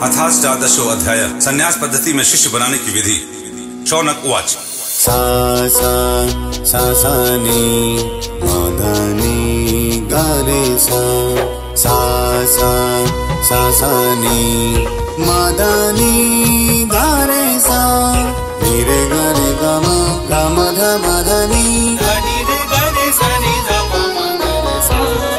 अथाष्टादशो अध्याय संन्यास पद्धति में शिष्य बनाने की विधि। शौनक उवाच। सा सा सा सा नी मादानी गारे सा सा सा सा सा नी मादानी गारे सा रे गारे गम गम धम धनी धनी रे गारे सा नी ध प म ग रे सा।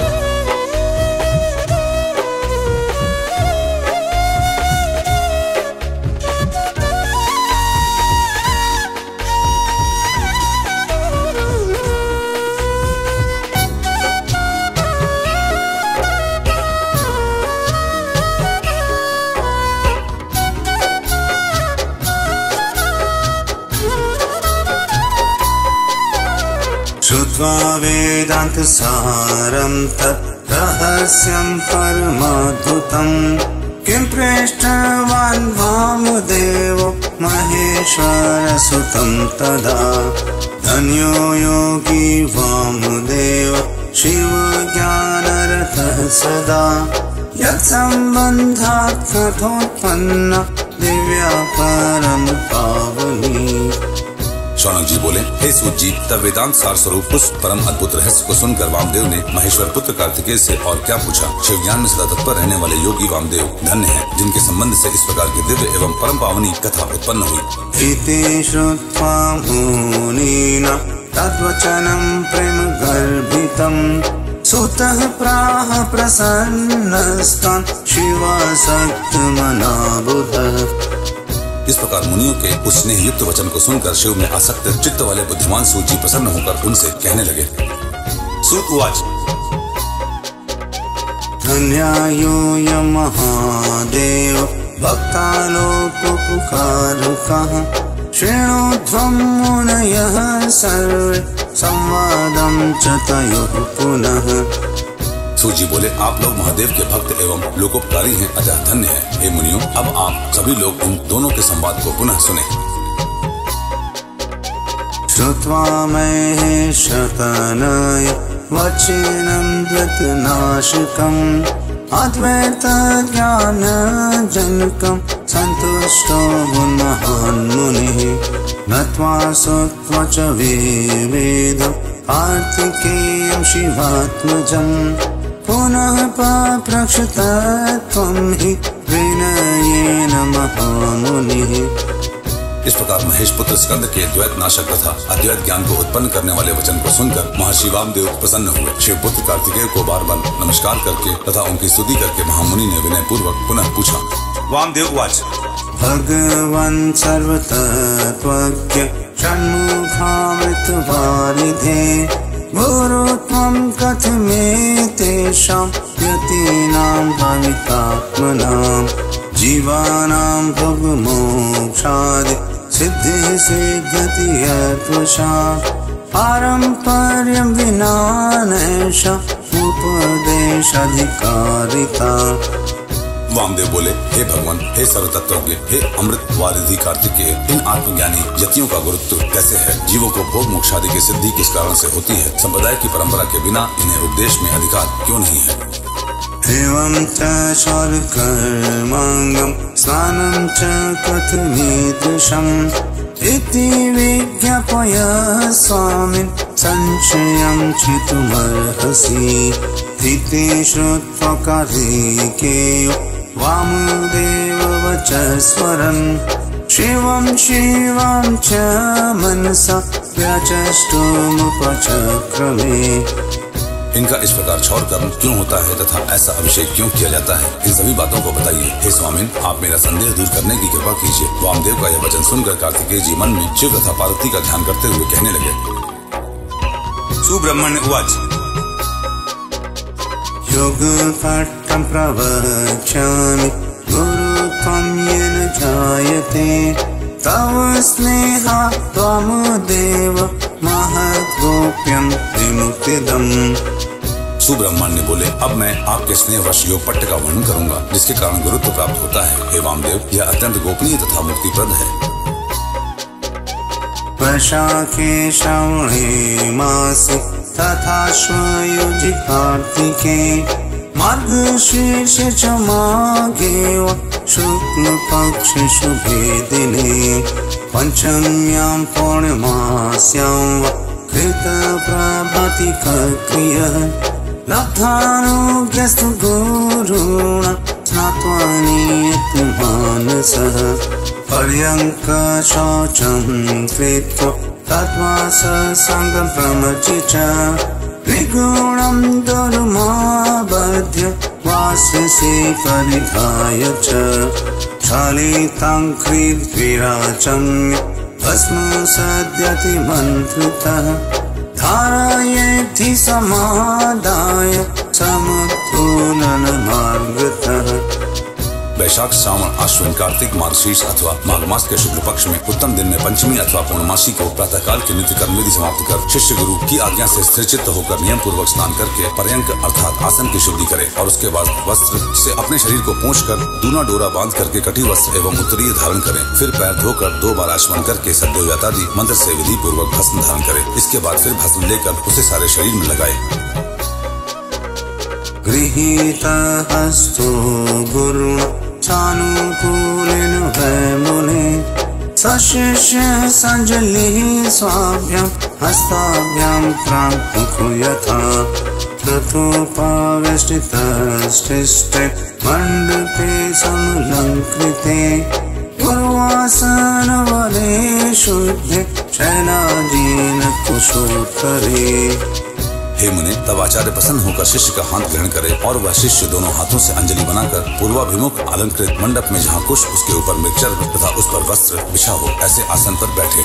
श्रुत्वा वेदांत सारं तत् रहस्यं परमाद्भुतम् किं पृष्टवान् वामदेवो महेश्वरसुतं तदा धन्यो योगी वामदेव शिवज्ञानरतः सदा यत्सम्बन्धात् कथोत्पन्ना दिव्या परम पावनी। शौनक जी बोले, हे सूत जी, तब वेदांत सार स्वरूप उस परम अद्भुत रहस्य को सुनकर वामदेव ने महेश्वर पुत्र कार्तिकेय से और क्या पूछा। शिव ज्ञान में सदा तत्पर रहने वाले योगी वामदेव धन्य हैं, जिनके संबंध से इस प्रकार की दिव्य एवं परम पावनी कथा उत्पन्न हुई। इति श्रुत्वा मुनीना तद्वचनं प्रेम गर्भितं सुतः प्राह प्रसन्नस्तान् शिवासक्तमना बुधः। इस प्रकार मुनियों के उस स्नेहयुक्त वचन को सुनकर शिव में आसक्त चित्त वाले बुद्धिमान सूत जी प्रसन्न होकर उनसे कहने लगे। सूत उवाच। धन्यायोऽयं महादेव भक्तालोकपुकारकः शृणोध्वं मुनयः सर्वे संवादं च तयोः पुनः। सूत जी बोले, आप लोग महादेव के भक्त एवं लोकोपकारी हैं, अतः धन्य है। हे मुनियों, अब आप सभी लोग उन दोनों के संवाद को पुनः सुने। श्रुत्वा महेशतनय वचनं द्वैतनाशकम् अद्वैतज्ञानजनकं सन्तुष्टो महान् मुनिः नत्वा श्रुत्वा च वेदं कार्तिकेयं शिवात्मजम् पुनः पप्रक्षतत्वं हि विनयेन महामुनिः। इस प्रकार महेश पुत्र स्कंद के द्वैत नाशक तथा अद्वैत ज्ञान को उत्पन्न करने वाले वचन को सुनकर महर्षि वामदेव प्रसन्न हुए। शिव पुत्र कार्तिकेय को बार बार नमस्कार करके तथा उनकी स्तुति करके महामुनि ने विनय पूर्वक पुनः पूछा। वामदेव उवाच। भगवान् सर्वतत्त्वज्ञ षण्मुखामृतवारिधे गुरु त्वं कथमेतेषां यतीनां भावितात्मनां जीवानां भोगमोक्षादि सिद्धिः सिद्ध्यति यत्वशा पारम्पर्यं विना नैषा उपदेशाधिकारिता। वामदेव बोले, हे भगवान, हे सर्वतत्वज्ञ, हे अमृत वारिधि कार्तिकेय, इन आत्मज्ञानी यतियों का गुरुत्व कैसे है? जीवों को भोग मोक्षादि की सिद्धि किस कारण से होती है? संप्रदाय की परंपरा के बिना इन्हें उपदेश में अधिकार क्यों नहीं है? एवं च शौर्यकर्माङ्गं स्नानं च कथमीदृशम् इति विज्ञापय स्वामिन् संशयं छितुमर्हसि। इति श्रुत्वा कार्तिकेयो वामदेव वचस्वरन् शिवं शिवां च मनसा व्यचष्टुमुपचक्रमे। इनका इस प्रकार क्षौर कर्म क्यों होता है तथा ऐसा अभिषेक क्यों किया जाता है? इन सभी बातों को बताइए। हे स्वामिन, आप मेरा संदेह दूर करने की कृपा कीजिए। वामदेव का यह वचन सुनकर कार्तिकेय जी मन में शिव तथा पार्वती का ध्यान करते हुए कहने लगे। सुब्रह्मण्य उवाच। योगकट्टं प्रवक्ष्यामि गुरुत्वं येन जायते तव स्नेहात् त्वमदेव महद्गोप्यं विमुक्तिदम्। सुब्रह्मण्य बोले, अब मैं आपके स्नेहवश योग पट्ट का वर्णन करूंगा, जिसके कारण गुरुत्व प्राप्त होता है। हे वामदेव, यह अत्यंत गोपनीय तथा मुक्तिप्रद है। वैशाखे श्रावणे मासे तथा श्वयुजि कार्तिके मार्गशीर्ष च माघे वा शुक्लपक्षे शुभे दिने पंचम्यां पौर्णमास्यां वा कृतप्रभाति क्रियः लब्धानुज्ञस्तु गुरुणा स्नात्वा नियतं मानसः पर्यङ्कशौचं कृत्वा तत्त्वा सत्सङ्गं प्रमज्य च विगुणं दुर्माबध्य वाससे परिधाय च शालितां क्रीडविराचम्य भस्मं सद्यति मन्त्रतः धारयेद्धि समादाय समुत्थानमार्गतः। वैशाख, श्रावण, अश्विन, कार्तिक, मार्गशीर्ष अथवा माघ मास के शुक्ल पक्ष में उत्तम दिन में पंचमी अथवा पूर्णमासी को प्रातःकाल के नित्य कर्म विधि समाप्त कर शिष्य गुरु की आज्ञा से स्थिरचित्त होकर नियम पूर्वक स्नान करके पर्यंक अर्थात आसन की शुद्धि करे और उसके बाद वस्त्र से अपने शरीर को पोंछकर दूना डोरा बांध करके कटी वस्त्र एवं उत्तरीय धारण करे। फिर पैर धोकर 2 बार आचमन करके सद्योजातादि मंत्र से विधि पूर्वक भस्म धारण करे। इसके बाद फिर भस्म लेकर उसे सारे शरीर में लगाए। गृहीतहस्तो गुरुणा सानुकूलेन वै मुने सशिष्य सञ्जलिः स्वाभ्यां हस्ताभ्यां प्राङ्मुखो यथा तथोपवेष्टितस्तिष्ठे मण्डपे समलङ्कृते पूर्वासनवरे शुद्धे शैलाजीन कुशोत्तरे। हे मुने, तब आचार्य प्रसन्न होकर शिष्य का हाथ ग्रहण करे और वह शिष्य दोनों हाथों से अंजलि बनाकर पूर्वाभिमुख अलंकृत मंडप में जहाँ कुश उसके ऊपर मृगचर तथा उस पर वस्त्र बिछा हो ऐसे आसन पर बैठे।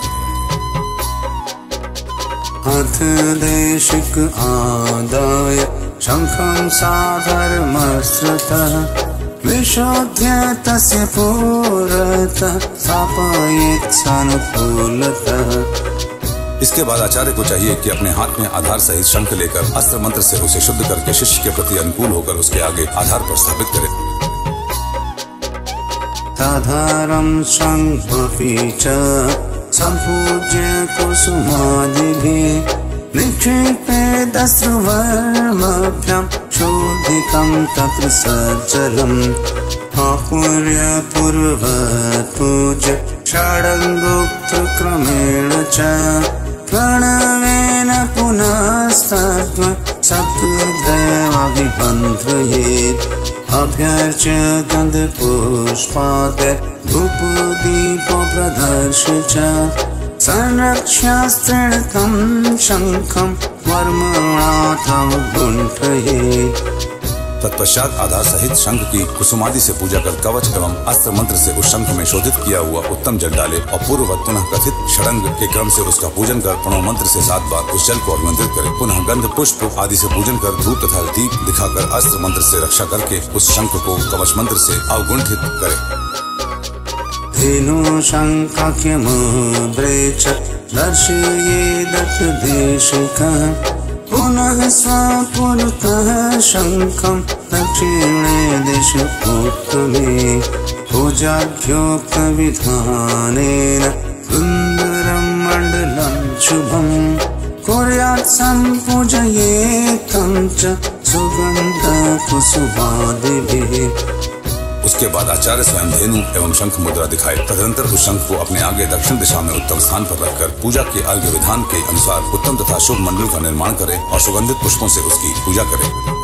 अथ देशिक आदाय शंखं साधर्मस्त्रतः विशोध्य तस्य पुरतः स्थापयेत् सानुकूलतः। इसके बाद आचार्य को चाहिए कि अपने हाथ में आधार सहित शंख लेकर अस्त्र मंत्र से उसे शुद्ध करके शिष्य के प्रति अनुकूल होकर उसके आगे आधार पर स्थापित करे। तधारं शंखमपि च संपूज्य कुसुमादिभिः निक्षेपेदस्रुवर्मभ्यां शोधितं तत्र सज्जलम् आपूर्य पूर्ववत् पूज्य षडङ्गोक्तक्रमेण च प्रणवेन पुनस्तत्त्वा सप्तदैवाभिमन्त्रयेत् अभ्यर्च्य गन्धपुष्पाद्य धूपदीपो प्रदर्श्य च संरक्ष्यास्त्रेण तं शङ्खं वर्मणा तव गुण्ठयेत्। तत्पश्चात आधार सहित शंख की कुसुमादि से पूजा कर कवच एवं अस्त्र मंत्र से उस शंख में शोधित किया हुआ उत्तम जल डाले और पूर्ववत पुनः कथित षडंग के क्रम से उसका पूजन कर प्रणव मंत्र से 7 बार उस जल को अभिमंत्रित करे। पुनः गंध पुष्प आदि से पूजन कर धूप तथा दीप दिखाकर अस्त्र मंत्र से रक्षा करके उस शंख को कवच मंत्र से अवगुंठित करे। धेनु शंखाख्यमुद्रे च दर्शयेदथ देशिकः पुनः स्वपुरतः शंखं दक्षिणे दिशि उत्तमे पूजाभ्योक्तविधानेन सुन्दरं मण्डलं शुभं कुर्यात् सम्पूजयेत् तं च सुगन्धकुसुमादिभिः। उसके बाद आचार्य स्वयं धेनु एवं शंख मुद्रा दिखाए। तदनंतर उस शंख को अपने आगे दक्षिण दिशा में उत्तम स्थान पर रखकर पूजा के अर्घ्य विधान के अनुसार उत्तम तथा शुभ मंडल का निर्माण करे और सुगंधित पुष्पों से उसकी पूजा करे।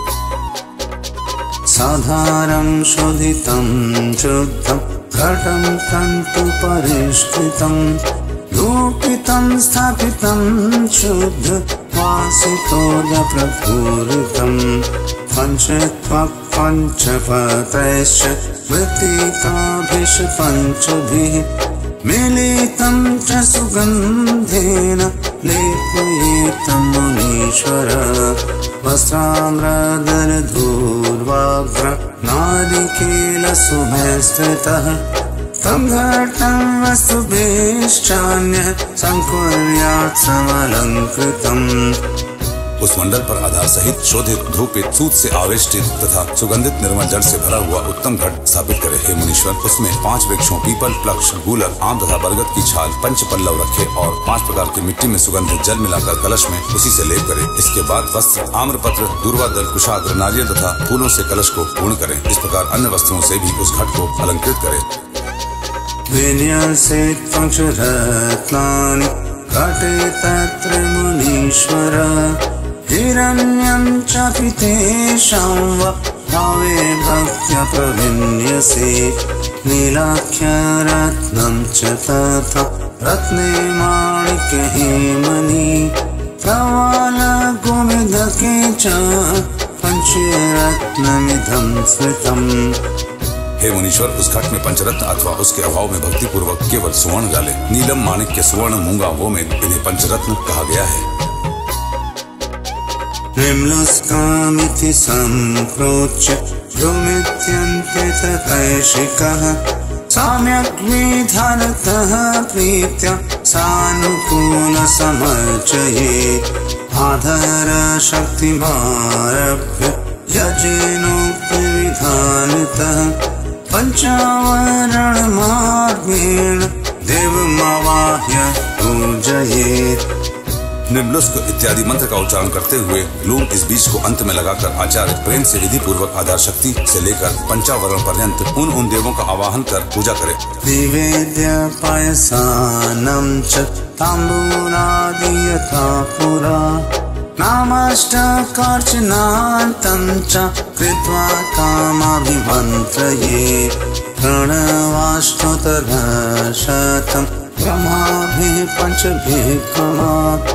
साधारं शोधितं शुद्धं घटं तन्तु परिष्कृतं लोपितं स्थापितं शुद्ध वासितोद प्रपूरितं पंचत्वक् पंचपत्रैश्च वृत्तिकाभिष पंचभिः मिलितं च सुगन्धेन लेपयेतं मुनीश्वर वस्त्राम्रधरधूर्वाग्र नारिकेलसुभैस्ततः तं घटं वस्तुभिश्चान्यः संकुर्यात् समलङ्कृतम्। उस मंडल पर आधार सहित शोधित, धूपित, सूत से आवेष्टित तथा सुगंधित निर्मल जल से भरा हुआ उत्तम घट स्थापित करे। हे मुनीश्वर, उसमें 5 वृक्षों पीपल, प्लक्ष, गूलर, आम तथा बरगद की छाल, 5 पल्लव रखे और 5 प्रकार की मिट्टी में सुगंधित जल मिलाकर कलश में उसी से लेप करे। इसके बाद वस्त्र, आम्रपत्र, दूर्वादल, कुशाग्र, नारियल तथा फूलों से कलश को पूर्ण करें। इस प्रकार अन्य वस्त्रों से भी उस घट को अलंकृत करें। विन्यासेत् पञ्चरत्नानि घटे तत्र मुनीश्वर हिरण्यं चापि तेषां वा भावे भक्त्या प्रविन्यसे नीलाख्यरत्नं च तथा रत्ने माणिक्ये मणि प्रवाल गोमेदके च पञ्चरत्नमिदं स्मृतम्। हे मुनीश्वर, उस घट में पंचरत्न अथवा उसके अभाव में भक्ति पूर्वक केवल सुवर्ण डाले। नीलम, माणिक्य, सुवर्ण, मूंगा, गोमेद, इन्हें पंचरत्न कहा गया है। निम्लस्कामिति सम्प्रोच्य भ्रूमित्यन्ते तथैषिकः सम्यक् विधानतः प्रीत्या सानुकूल समर्चयेत् आधार शक्तिमारभ्य यजेनोक्त विधानतः पंचावरण मार्गेण देवमावाह्य पूजयेत्। निम्लुस्क इत्यादि मंत्र का उच्चारण करते हुए लूम इस बीज को अंत में लगाकर आचार्य प्रेम से विधि पूर्वक आधार शक्ति से लेकर पंचावरण पर्यंत उन देवों का आवाहन कर पूजा करे। निवेद्य पायसानं च ताम्बूलादि यथा पुरा नामाष्टकार्चनान्तं च कृत्वा कामाभिमन्त्रये प्रणवाष्टोत्तरशतं ब्रह्माभिः 5 गणात्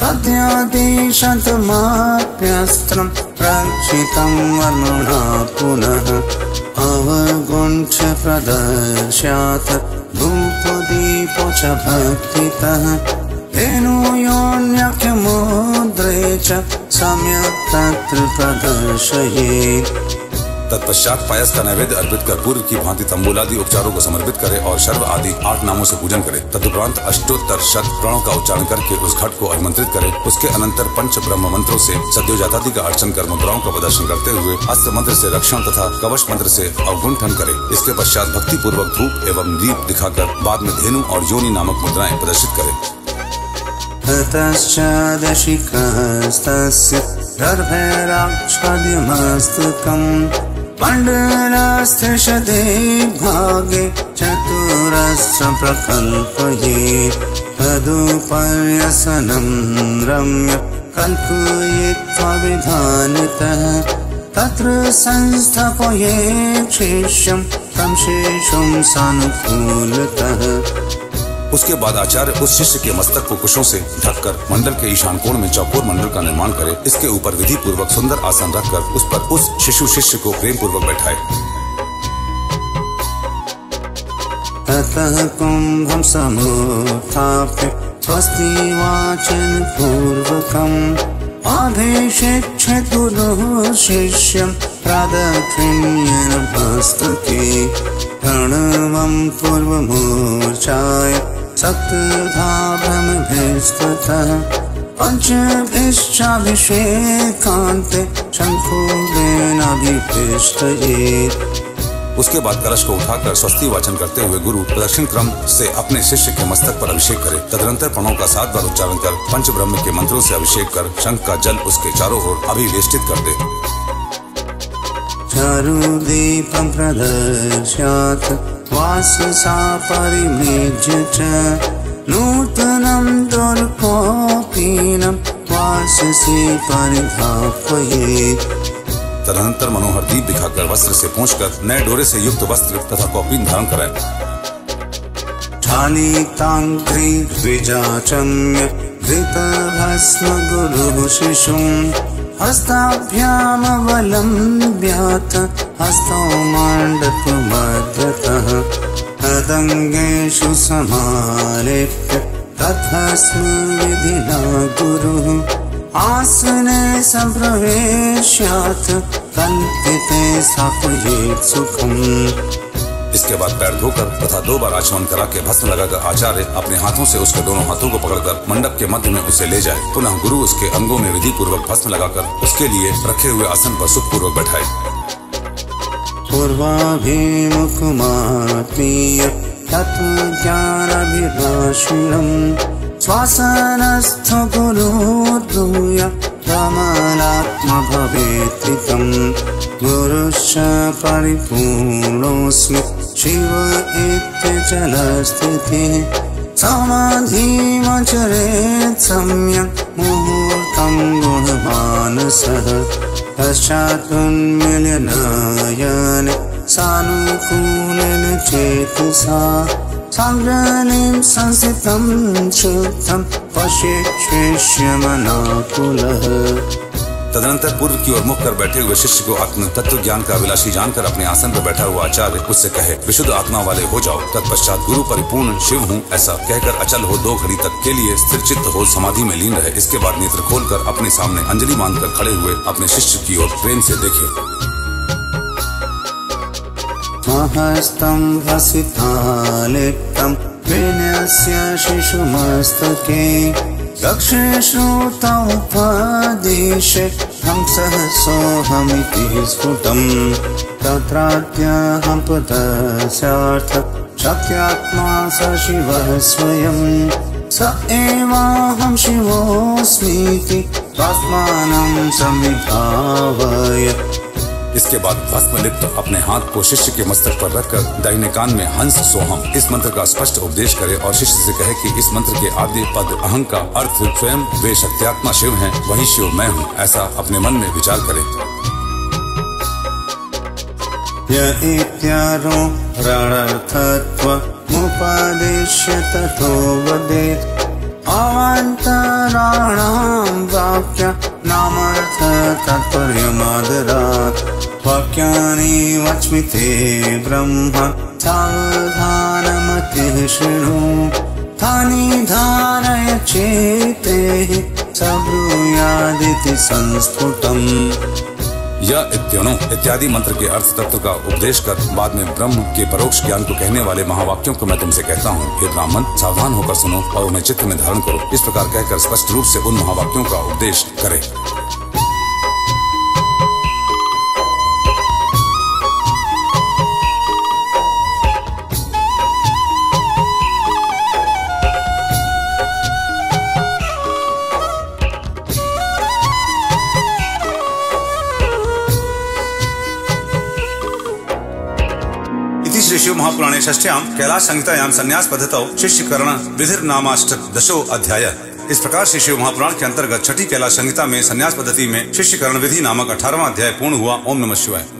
सद्यादिशतमाप्यस्त्रं रक्षितं वर्णना पुनः अवगुण्ठ प्रदर्श्यात् धूपदीपो च भक्तितः तेनो योऽन्यख्यमुद्रे च सम्यक् तत्र प्रदर्शयेत्। तत्पश्चात पायस का नैवेद्य अर्पित कर पूर्व की भांति तंबूलादि उपचारों को समर्पित करे और शर्व आदि 8 नामों से पूजन करे। तदुपरांत अष्टोत्तर शत प्रणों का उच्चारण करके उस घट को अभिमंत्रित करे। उसके अनंतर 5 ब्रह्म मंत्रों से सद्योजातादि का अर्चन कर मुद्राओं का प्रदर्शन करते हुए अस्त्र मंत्र से रक्षण तथा कवच मंत्र से अवगुंठन करे। इसके पश्चात भक्ति पूर्वक धूप एवं दीप दिखाकर बाद में धेनु और योनि नामक मुद्राएं प्रदर्शित करे। ततश्च दशिकस्तस्य गर्भैराच्छाद्यमस्तकम् मण्डलस्त्रिशते भागे चतुरस्रं प्रकल्पयेत् तदुपर्यसनं रम्य कल्पयित्वा विधानतः तत्र संस्थापयेत् शिष्यं तं शेषं सानुकूलतः। उसके बाद आचार्य उस शिष्य के मस्तक को कुशों से ढककर मंडल के ईशान कोण में चौकोर मंडल का निर्माण करे। इसके ऊपर विधि पूर्वक सुंदर आसन रखकर उस पर उस शिष्य को प्रेम पूर्वक बैठाए। ततः कुंभं समुत्थाप्य स्वस्ति वाचन पूर्वकम् आदेशेच्छतुः शिष्यं प्रदक्षिण्येन मस्तके प्रणवं पूर्वमूर्छाय सप्तधाभ्रमभिस्ततः 5भिश्चाभिषेकान्ते शंखोदेनाभिष्टयेत्। उसके बाद कलश को उठाकर स्वस्ति वाचन करते हुए गुरु प्रदक्षिण क्रम से अपने शिष्य के मस्तक पर अभिषेक करे। तदनंतर प्रणव का 7 बार उच्चारण कर पंच ब्रह्म के मंत्रों से अभिषेक कर शंख का जल उसके चारों ओर अभिवेष्टित कर दे। चारुदीपं प्रदर्श्यात् वाससा परिमृज्य च नूतनं दुर्कोपीनं वाससे परिधापयेत्। तदनंतर मनोहर दीप दिखाकर वस्त्र से पोंछकर नए डोरे से युक्त वस्त्र तथा कौपीन धारण कराए। छालितांघ्रि द्विजाचम्य घृतभस्म गुरुः शिशुं हस्ताभ्यामवलम्ब्यात् हस्तौ माण्डत्वमध्यतः तदङ्गेषु समालेप्य तद्भस्म विधिना गुरुः आसने संप्रवेश्यात् कल्पिते स्थापयेत् सुखम्। इसके इसके बाद पैर धोकर तथा 2 बार आचमन करा के भस्म लगाकर आचार्य अपने हाथों से उसके दोनों हाथों को पकड़कर मंडप के मध्य में उसे ले जाए। पुनः गुरु उसके अंगों में विधि पूर्वक भस्म लगाकर उसके लिए रखे हुए आसन पर सुखपूर्वक बैठाए। पूर्वाभिमुखमात्मीय तत्त्वज्ञानाभिलाषिणम् श्वासनस्थ गुरुर्भूय कमलात्मा भवेत्थितम् गुरुश्च परिपूर्णोऽस्मि शिव इत्यचलस्थितिः समाधिमाचरेत् सम्यक् मुहूर्तं गुणमानसः पश्चात् उन्मीलनायने सानुकूलेन चेतसा साग्रनीं संस्थितं शुद्धं पश्येत् शिष्यमनाकुलः। तदनंतर पूर्व की ओर मुख कर बैठे हुए शिष्य को आत्म तत्व ज्ञान का अभिलाषी जानकर अपने आसन पर बैठा हुआ आचार्य उससे कहे, विशुद्ध आत्मा वाले हो जाओ। तत्पश्चात गुरु परिपूर्ण शिव हूँ ऐसा कहकर अचल हो 2 घड़ी तक के लिए स्थिर चित्त हो समाधि में लीन रहे। इसके बाद नेत्र खोलकर अपने सामने अंजलि बांधकर खड़े हुए अपने शिष्य की ओर प्रेम से देखे। हस्तं हसितालिप्तं विन्यस्य शिशुमस्तके दक्षिणश्रुतमुपदिशे हंसः सोऽहमिति स्फुटम् तत्राद्यहं पदस्यार्थ शक्त्यात्मा स शिवः स्वयं स एवाहं शिवोऽस्मीति स्वात्मानं संविभावय। इसके बाद भस्म लिप्त अपने हाथ को शिष्य के मस्तक पर रखकर दाहिने कान में हंस सोहम इस मंत्र का स्पष्ट उपदेश करे और शिष्य से कहे कि इस मंत्र के आद्य पद अहं का अर्थ स्वयं वे शक्त्यात्मा शिव हैं, वही शिव मैं हूँ, ऐसा अपने मन में विचार करे। य इत्यारोहणार्थत्वमुपदिश्य ततो वदेत् अवान्तराणां वाक्य नामर्थ तात्पर्यमादरात् वाक्यानि वच्मि ते ब्रह्म सावधानमतिः शृणु तानि धारय चेतेः सब्रूयादिति संस्फुटम्। यह इत्यनो इत्यादि मंत्र के अर्थ तत्व का उपदेश कर बाद में ब्रह्म के परोक्ष ज्ञान को कहने वाले महावाक्यों को मैं तुमसे कहता हूँ। हे ब्राह्मण, सावधान होकर सुनो और उन्हें चित्त में धारण करो। इस प्रकार कहकर स्पष्ट रूप से उन महावाक्यों का उपदेश करे। श्री शिव महापुराणे षष्ठ्यां कैलाश संहितायां संन्यास पद्धतौ शिष्यकरण विधिर्नामाष्टक 10 अध्याय। इस प्रकार श्री शिव महापुराण के अंतर्गत छठी कैलाश संहिता में संन्यास पद्धति में शिष्यकरण विधि नामक 18वां अध्याय पूर्ण हुआ। ओम नमः शिवाय।